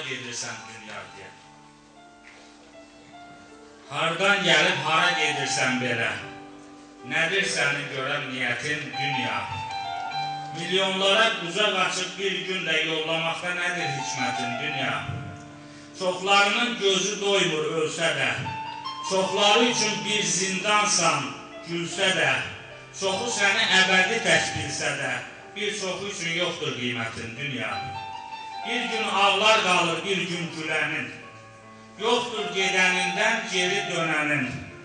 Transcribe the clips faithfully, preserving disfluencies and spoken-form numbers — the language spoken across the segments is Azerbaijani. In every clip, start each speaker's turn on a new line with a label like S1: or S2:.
S1: gedirsən dünya deyə. Hardan gəlib hara gedirsən belə? Nədir sənin görən niyyətin dünya? Milyonlara qucaq açıb bir gündə yollamaqda nədir hikmətin dünya? Çoxlarının gözü doymur ölsə də, çoxları üçün bir zindansan gülsə də, çoxu səni əbədi tək bilsə də, bir çoxu üçün yoxdur qiymətin dünya. Bir gün ağlar qalır, bir gün gülənin, yoxdur gedənindən geri dönənin.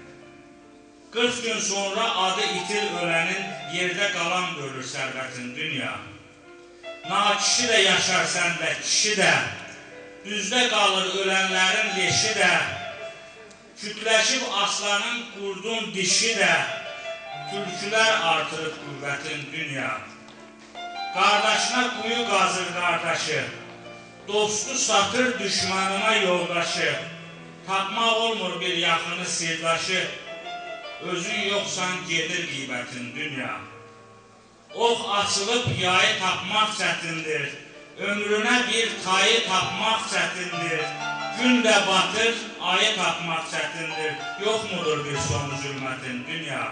S1: qırx gün sonra adı itil ölənin, yerdə qalan bölür sərvətin dünya. Nakişi də yaşar səndə, kişi də, düzdə qalır ölənlərin leşi də, kütləşib aslanın qurdun dişi də, türkülər artırıb qüvvətin dünya. Qardaşına quyu qazır qardaşı, dostu satır düşmanına yoldaşı, tapmaq olmur bir yaxını sirdaşı, özün yoxsan gedir qiymətin dünya. Ox açılıb yayı tapmaq çətindir, ömrünə bir tayı tapmaq çətindir, gün də batır, ayı tapmaq çətindir, yox mudur bir sonu zülmətin dünya.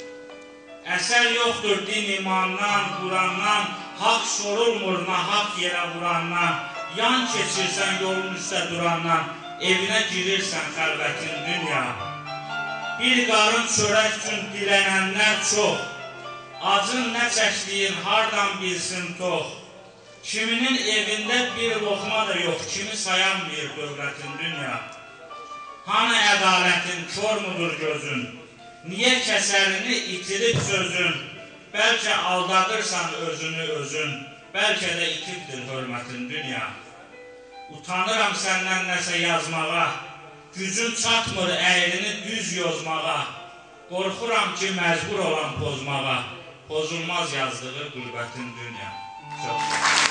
S1: Əsər yoxdur din imandan, Qurandan, haqq sorulmur nahaq yerə vurandan, yan keçirsən yolun üstə durandan, evinə girirsən xəlvətin dünya. Bir qarın çörək üçün dilənənlər çox, acın nə çəkdiyin hardan bilsin tox. Kiminin evində bir loxma da yox, kimi sayanmıyır dövlətin dünya. Hanı ədalətin, kör mudur gözün, niyə kəsərini itirib sözün, bəlkə aldadırsan özünü özün, bəlkə də itibdir hörmətin dünya. Utanıram səndən nəsə yazmağa, gücün çatmır əyrini düz yozmağa, qorxuram ki məcbur olan pozmağa, pozulmaz yazdığı qürbətin dünya. Çox